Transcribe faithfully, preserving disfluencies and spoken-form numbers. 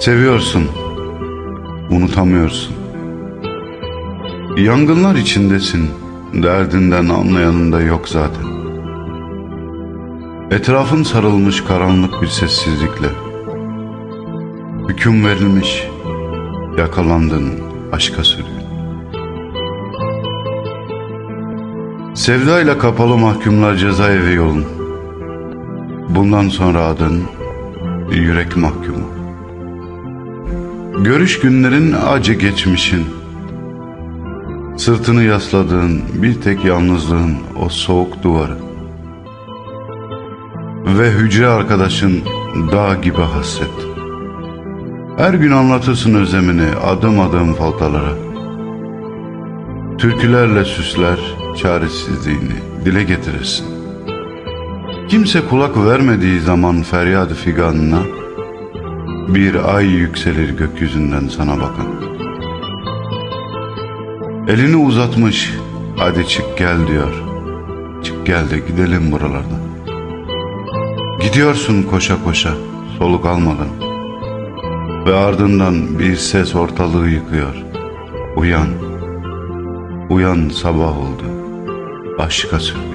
Seviyorsun, unutamıyorsun. Yangınlar içindesin, derdinden anlayanın da yok zaten. Etrafın sarılmış karanlık bir sessizlikle. Hüküm verilmiş, yakalandın aşka sürgün. Sevdayla kapalı mahkumlar cezaevi yolun. Bundan sonra adın yürek mahkumu. Görüş günlerin acı geçmişin. Sırtını yasladığın bir tek yalnızlığın o soğuk duvarı. Ve hücre arkadaşın dağ gibi hasret. Her gün anlatırsın özlemini adım adım faltalara. Türkülerle süsler çaresizliğini dile getirirsin. Kimse kulak vermediği zaman feryadı figanına, bir ay yükselir gökyüzünden sana bakan. Elini uzatmış, hadi çık gel diyor. Çık gel de gidelim buralardan. Gidiyorsun koşa koşa, soluk almadan. Ve ardından bir ses ortalığı yıkıyor. Uyan, uyan sabah oldu, aşka sürgün.